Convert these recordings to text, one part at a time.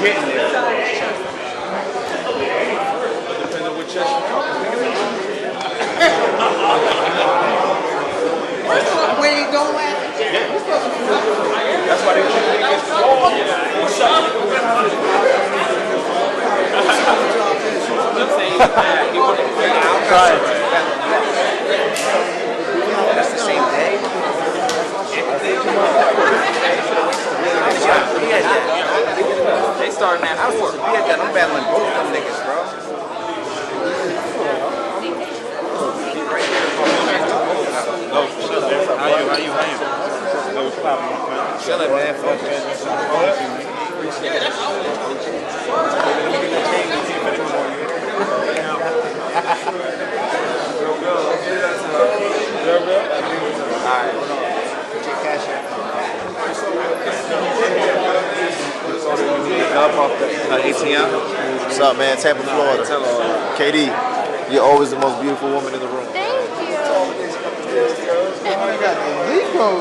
getting there. Depending on what chest you're talking Where you going at? Yeah. That's why they treat it against the wall. What's up? That's the same day. They started at 4. I was supposed to be at that. I'm battling both them niggas, bro. How you? Chilling, man. Fuck it. Alright, hold on. Put your cash out. Up off the ATM. What's up, man? Tampa, Florida. KD, you're always the most beautiful woman in the room. Thank you. You got the Legos.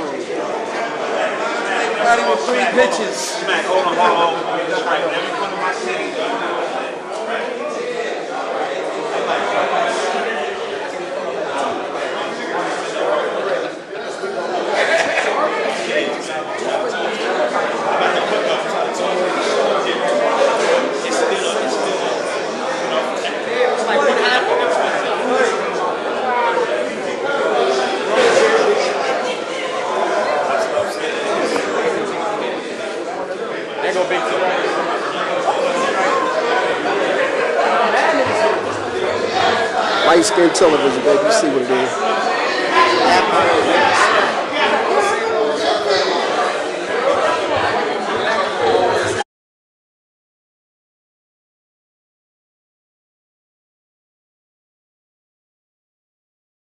Not even 3 bitches. Smack, hold on. That's right. Whenever you come to my city, Light skin television, baby. You see what it is.